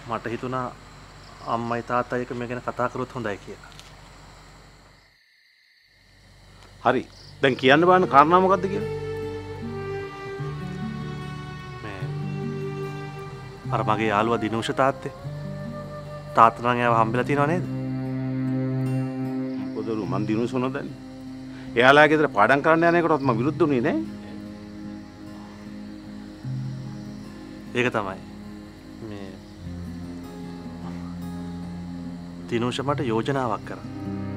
මට හිතුණා අම්මයි තාත්තයි එක මේ ගැන කතා කරොත් හොඳයි කියලා. හරි. දැන් කියන්න බෑන කාරණා මොකද්ද කියලා? මේ අර මගේ යාළුවා දිනුෂ තාත්තේ. තාත්තා නම් එයාව හම්බෙලා තියෙනව නේද? පොදරු මන් දිනුෂ නොදන්නේ. එයාලා ගෙදර පාඩම් කරන්න යන එකටවත් මම විරුද්ධ වුණේ නෑ. ඒක තමයි. මේ දිනුෂ මට යෝජනාවක් කරා.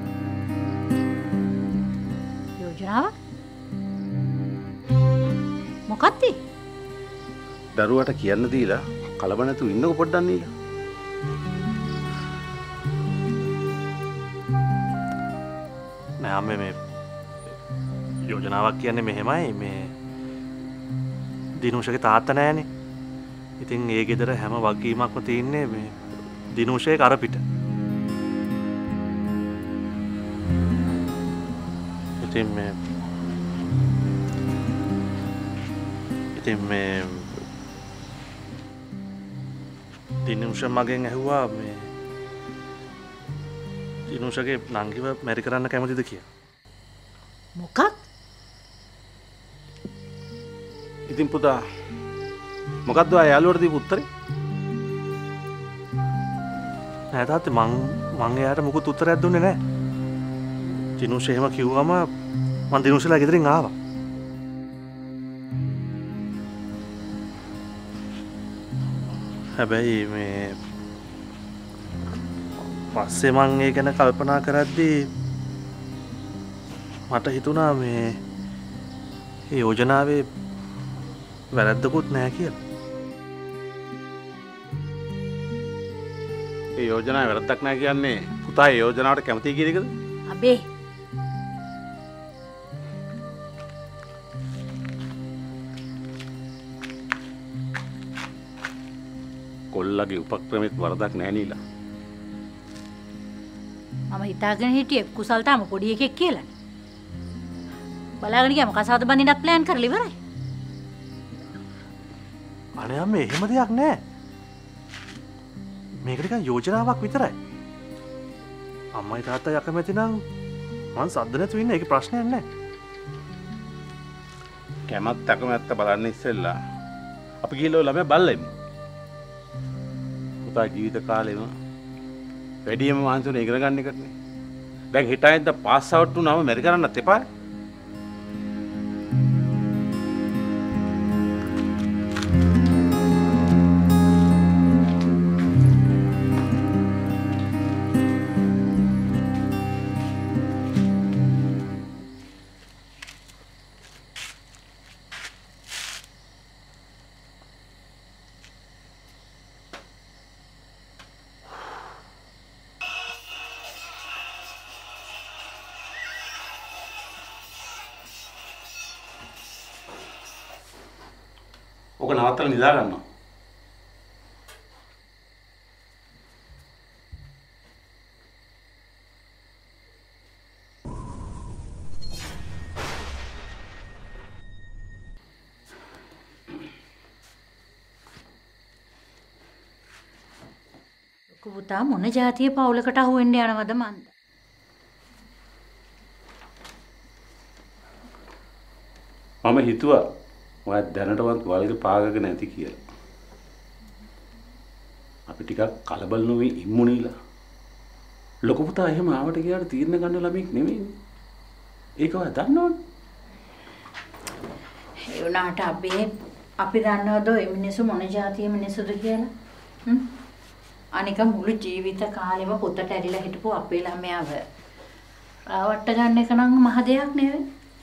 යෝජනාවක්? මොකක්ද? දරුවට කියන්න දීලා කලබ නැතුව ඉන්නකො පොඩ්ඩක් නීලා. නෑ අම්මේ මේ යෝජනාවක් කියන්නේ මෙහෙමයි මේ දිනුෂගේ තාත්තා නෑනේ. ඉතින් ඒ ගෙදර හැම වගකීමක්ම තියෙන්නේ මේ දිනුෂයේ කර පිට. ඉතින් මේ දිනුෂ මගෙන් ඇහුවා මේ දිනුෂගේ නංගිව මැරි කරන්න කැමතිද කියලා. මොකක්? ඉතින් පුතා මොකද්ද ආ යාළුවට දීපු උත්තරේ? නෑ තාත්තේ මං එයාට මුකුත් උත්තරයක් දුන්නේ නෑ. දිනුෂ එහෙම කිව්වම මං දිනුෂලා ගෙදරින් ආවා. හැබැයි මේ පස්සේ මං ඒ ගැන කල්පනා කරද්දී මට හිතුණා මේ යෝජනාවේ වැරද්දකුත් නැහැ කියලා. ඒ යෝජනාවේ වැරද්දක් නැහැ කියන්නේ පුතා ඒ යෝජනාවට කැමතියි කියන එකද? අබේ කොල්ලගේ උපක්‍රමෙත් වරදක් නැහැ නීලා. මම හිතාගෙන හිටියේ කුසල් තාම පොඩි එකෙක් කියලා. බලාගෙන ගියාම කසාද බඳින්නත් ප්ලෑන් කරලා ඉවරයි. අනේ අම්මේ එහෙම දෙයක් නෑ. මේක නිකන් යෝජනාවක් විතරයි. අම්මයි තාත්තයි අකමැති නම් මං සද්ද නැතුව ඉන්න ඒකේ ප්‍රශ්නයක් නෑ. කැමැත්ත අකමැත්ත බලන්න ඉස්සෙල්ලා අපි ගිහලා ළමයා බල්ලෙමු. පුතා ජීවිත කාලෙම වැඩිම මාන්සුනේ ඉගෙන ගන්න එකනේ. දැන් හිටයින්ද පාස් අවුට් වුණාම මෙරි කරන්නත් එපා. ඔක නවත්තලා නිදා ගන්නවා. ලොකු පුතා මොන જાතිය පවුලකට අහු වෙන්න යනවද මන්ද? මම හිතුවා ඔයා දැනටවත් වලිර පාගගෙන නැති කියලා. අපි ටිකක් කලබල නොවි ඉම්මු නීලා. ලොකු පුතා එහෙම ආවට ගියාට තීරණ ගන්න ළමෙක් නෙමෙයිනේ. ඒක ඔයා දන්නවනේ. ඒ වුණාට අපි දන්නවද මේ මිනිස්සු මොන જાතිය මිනිස්සුද කියලා? අනික මුළු ජීවිත කාලෙම පොතට ඇරිලා හිටපු අපේ ළමයාව රාවට්ට ගන්න එක නම් මහ දෙයක් නෙවෙයි.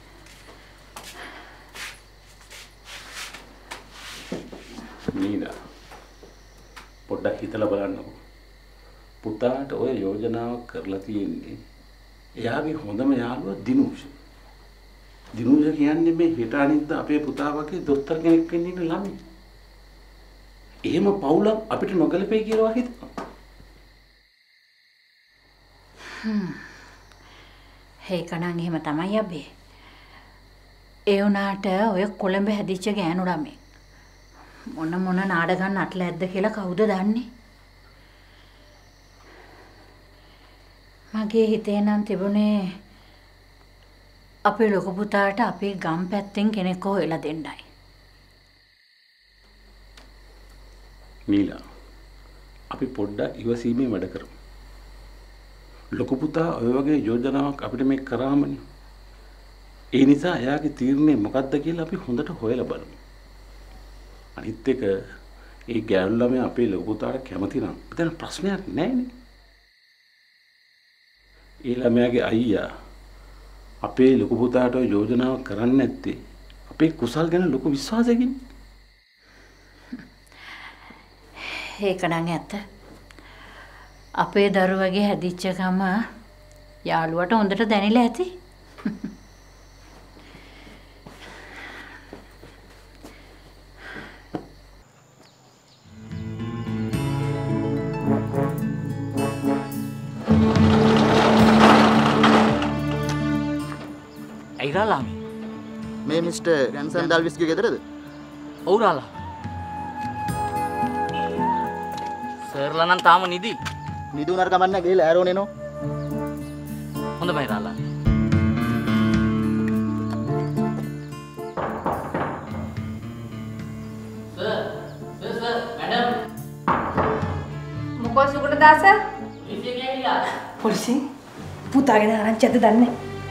නීලා පොඩ්ඩක් හිතලා බලන්නකෝ. පුතාට ඔය යෝජනාව කරලා තියෙන්නේ එයාගේ හොඳම යාළුවා දිනුෂ. දිනුෂ කියන්නේ මේ හෙට අනිද්දා අපේ පුතා වගේ දොස්තර කෙනෙක් වෙන්න ඉන්න ළමයි. එහෙම පවුලක් අපිට නොගැලපෙයි කියලා හිතනවා. හේකණන් එහෙම තමයි අබේ. ඒ වුණාට ඔය කොළඹ හැදිච්ච ගෑනු ළමෙක් මොන නාඩගම් නටලා ඇද්ද කියලා කවුද දන්නේ? මගේ හිතේ නම් තිබුණේ අපේ ලොකු පුතාට අපේ ගම් පැත්තෙන් කෙනෙක් හොයලා දෙන්නයි. නීලා අපි පොඩ්ඩක් ඉවසීමේ වැඩ කරමු. ලොකු පුතා ඔය වගේ යෝජනාවක් අපිට මේ කරාමනේ. ඒ නිසා එයාගේ තීරණය මොකක්ද කියලා අපි හොඳට හොයලා බලමු. අනිත් එක ඒ ගෑනු ළමයා අපේ ලොකු පුතාට කැමති නම් එතන ප්‍රශ්නයක් නැහැනේ. ඒ ළමයාගේ අයියා අපේ ලොකු පුතාට යෝජනාවක් කරන්නේ නැත්තේ අපේ කුසල් ගැන ලොකු විශ්වාසයකින්. ඒක නම් ඇත්ත. අපේ දරුවගේ හැදිච්ච කම යාළුවට හොඳට දැනෙලා ඇති. ඇයිරාලාමි මේ මිස්ටර් රැන්සන් ඩල්විස්ගේ ගෙදරද? ඔව් රාලා. සර්ලා නම් තාම නිදි. නිදුනර කමන්න ගිහලා ඇරෝනේ නෝ. හොඳයි රාලා. Sir madam. මොකෝ සුගතදාස? ඉතින් ඇවිල්ලා. පොලිසිය පුතාගෙන ආරංචියක්ද දන්නේ?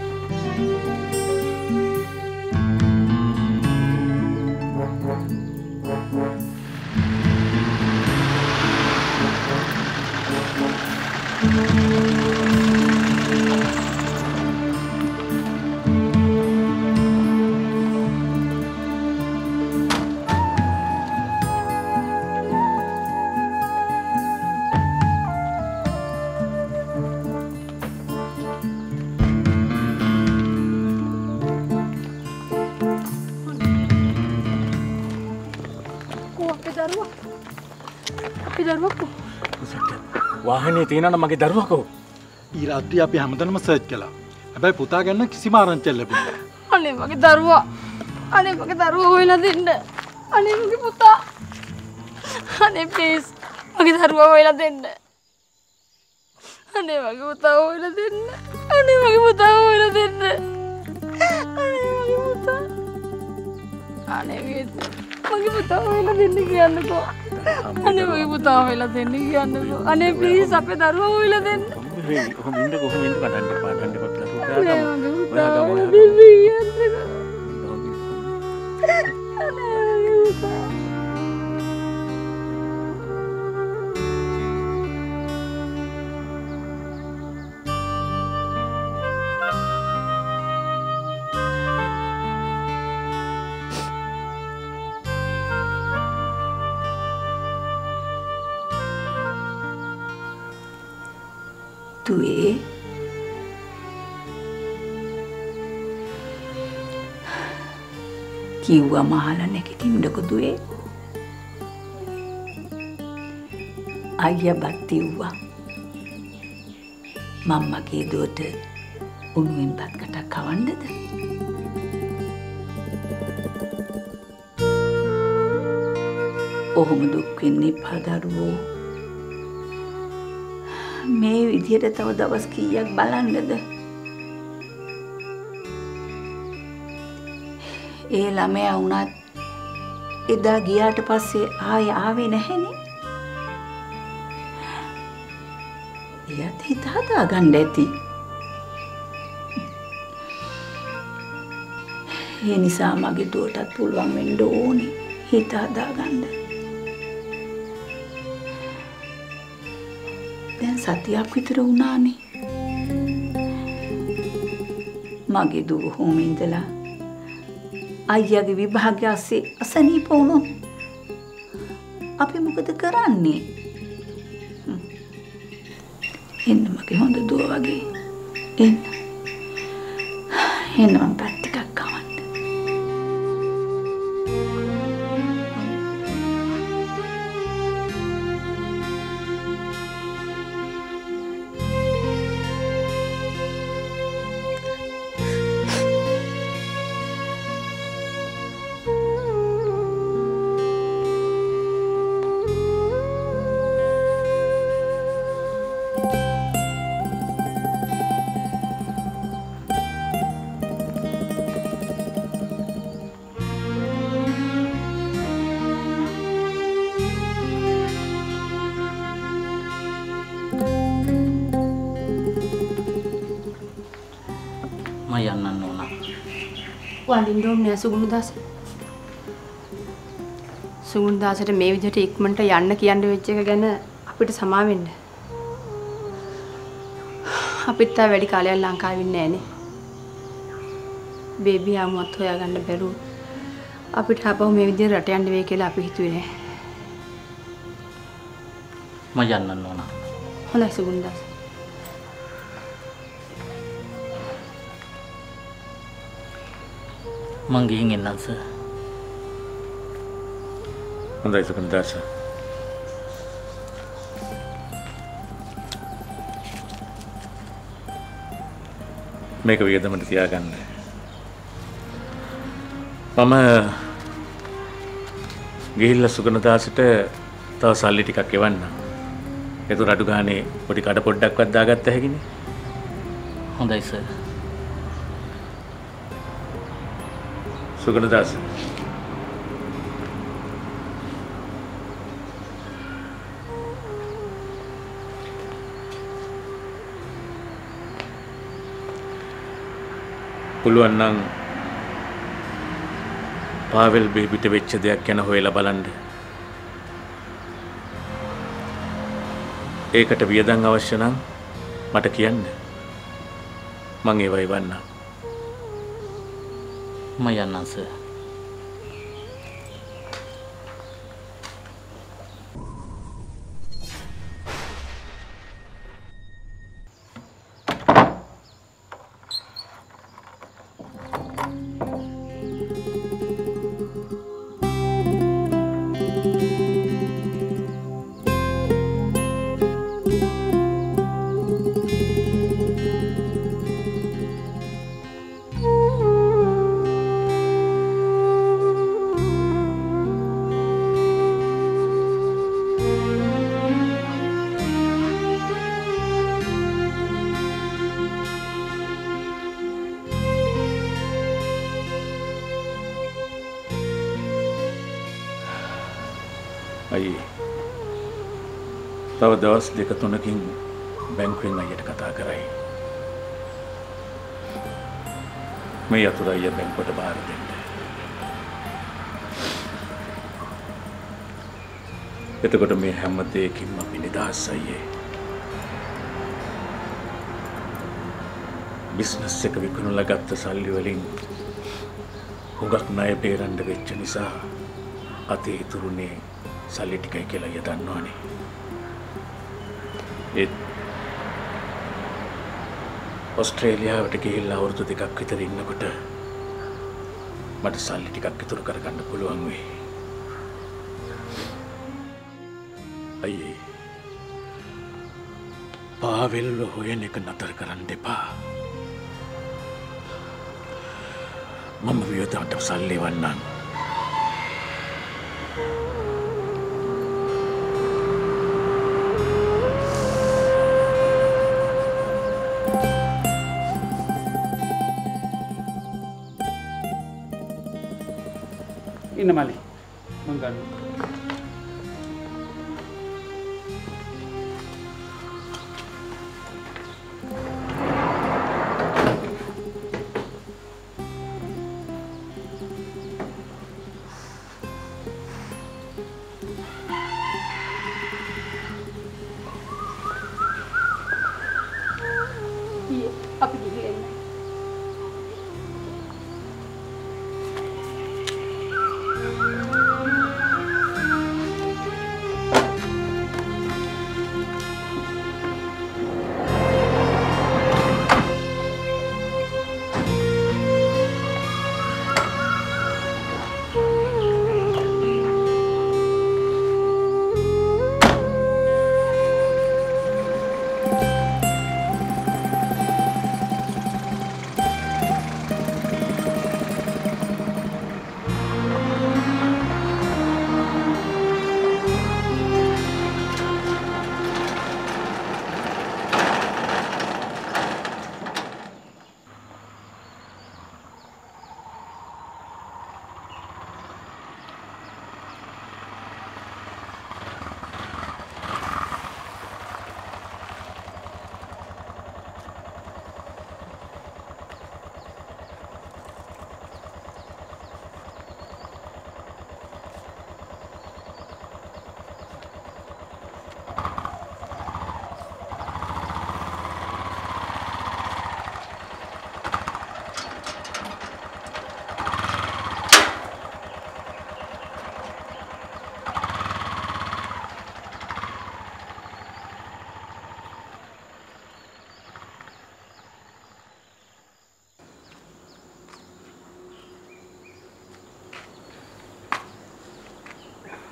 වාහනේ තියෙනවා මගේ දරුවා කෝ. ඊ රාත්‍රිය අපි හැමතැනම සර්ච් කළා. හැබැයි පුතා ගැන කිසිම ආරංචියක් ලැබුණේ නැහැ. අනේ මගේ දරුවා. අනේ මගේ දරුවා හොයලා දෙන්න. අනේ මගේ පුතා. අනේ ප්ලීස් මගේ දරුවා හොයලා දෙන්න. අනේ මගේ පුතා හොයලා දෙන්න. අනේ මගේ පුතා හොයලා දෙන්න. අනේ මගේ පුතා. අනේ මගේ පුතා හොයලා දෙන්න කියන්නකෝ. අනේ මගේ පුතා හොයලා දෙන්න කියන්නකෝ. අනේ ප්ලීස් අපේ දරුවා හොයලා දෙන්න. කොහොම ඉන්න කඩන්න එපා ගන්න එපා. අනේ මගේ පුතා හොයලා දෙන්න කියන්නකෝ. අනේ මගේ පුතා. දුවේ කිව්වා මහලා නැගිටින්නකො දුවේ. අයියා බත්තිව්වා මම්මගේ දුවට උණුවෙන් බත් කටක් කවන්නද? ඔහොම දුක් වෙන්න එපා දරුවෝ. මේ විදියට තව දවස් කීයක් බලන්නද? ඒ ළමයා වුණත් එදා ගියාට පස්සේ ආවේ නැහැනේ. එයාත් හිත හදාගන්න ඇති. ඒ නිසා මගේ දුවටත් පුළුවන් වෙන්න ඕනේ හිත හදාගන්න. දැන් සතියක් විතර වුණානේ. මගේ දුව හොම ඉඳලා අයියාගේ විභාගය ඇස්සේ අසනීප වුණොත් අපි මොකද කරන්නේ? එන්න මගේ හොඳ දුව වගේ එන්න. එන්න මම පැත් ටිකක් කවන්න. මම යන්නන්න ඕන. වඳින්න ඕනේ නෑ සුගුණදාස. සුගුණදාසට මේ විදිහට ඉක්මනට යන්න කියන්න වෙච්ච එක ගැන අපිට සමා වෙන්න. අපිට තා වැඩි කාලයක් ලංකාවේ ඉන්නේ නෑනේ. බේබි ආමුවත් හොයාගන්න බැරුව අපිට ආපහු මේ විදිහට රට යන්න වෙයි කියලා අපි හිතුවේ නෑ. මම යන්නන්න ඕන. හොඳයි සුගුණදාස. මං ගිහින් එන්නම් සර්. හොඳයි සුගුණදාස. මේක වියදමට තියාගන්න. මම ගිහිල්ලා සුගුණදාසට තව සල්ලි ටිකක් එවන්නම්. ඒතර අඩු ගානේ පොඩි කඩ පොඩ්ඩක්වත් දාගත්ත හැකිනේ. හොඳයි සර්. සුගුණදාස. පුළුවන් නම් පාවෙල් බේබිට වෙච්ච දෙයක් ගැන හොයලා බලන්න. ඒකට වියදම් අවශ්‍ය නම් මට කියන්න. මං ඒව එවන්නම්. මම යන්නම් සර්. තව දවස් දෙක තුනකින් බැංකුවෙන් අයියට කතා කරයි. මේ අතුර අයිය බැංකුවට බාර දෙන්න. එතකොට මේ හැම දෙයකින්ම අපි නිදහස් අයියේ. බිස්නස් එක විකුණලා ගත්ත සල්ලි වලින් හුඟක් ණය බේරන්න වෙච්ච නිසා අතේ ඉතුරුනේ සල්ලි ටිකයි කියලා අයියා දන්නවනේ. ඔස්ට්‍රේලියාවට ගිහිල්ලා අවුරුදු දෙකක් විතර ඉන්නකොට මට සල්ලි ටිකක් ඉතුරු කරගන්න පුළුවන් වෙයි. අයියේ පාවෙල්ව හොයන එක නතර කරන්න එපා. මම වියදමට සල්ලි වන්නම්. ඉන්න මලි මං ගන්න. අපි ගිහින්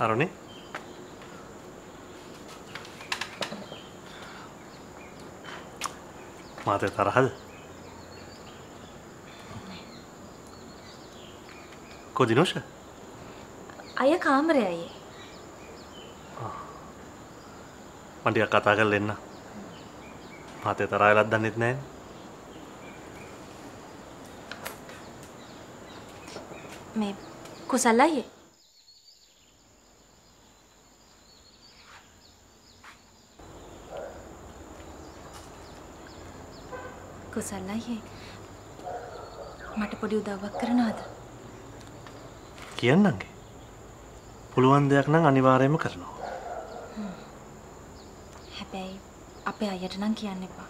අරුණි මාතේ තරහද? කො දිනෝෂ? අය කාමරේ අයියේ. මම ටිකක් කතා කරලා එන්න. මාතේ තරහ වෙලක් දන්නෙත් නැහැ. මේ කුසල් අයියේ. කුසල් අයියේ මට පොඩි උදව්වක් කරනවද? කියන්නම්ගේ. පුළුවන් දෙයක් නම් අනිවාර්යයෙන්ම කරනවා. හැබැයි අපේ අයියට නම් කියන්න එපා.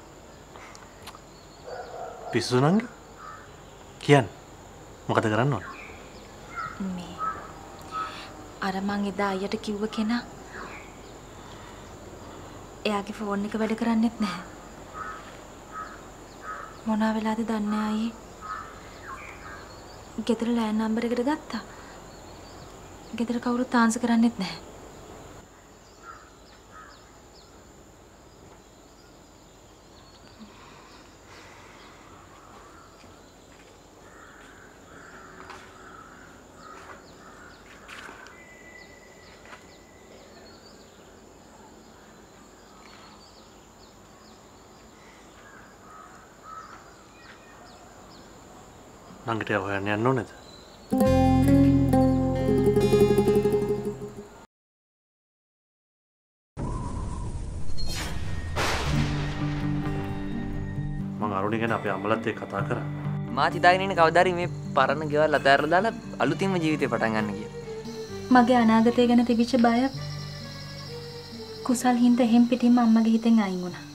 පිස්සු නංගි? කියන්න. මොකද කරන්න ඕන? මේ අර මං එදා අයියට කිව්ව කෙනා එයාගේ ෆෝන් එක වැඩ කරන්නේත් නැහැ. මොනවා වෙලාද දන්නේ අයියේ? ගෙදර ලෑන් නම්බර් එකට ගත්තා. ගෙදර කවුරුත් ආන්සර් කරන්නේත් නැහැ. නංගිට හොයන්න යන්න ඕනේද? මම අරුණි ගැන අපේ අම්මලත් එක්ක කතා කරා. මාත් හිතාගෙන ඉන්නේ කවදාරි මේ පරණ ගෙවල් අතහැරලා දාලා අලුතින්ම ජීවිතේ පටන් ගන්න කියලා. මගේ අනාගතය ගැන තිබිච්ච බය කුසල් හින්දා එහෙම් පිටින්ම අම්මගේ හිතෙන් අයින් වුණා.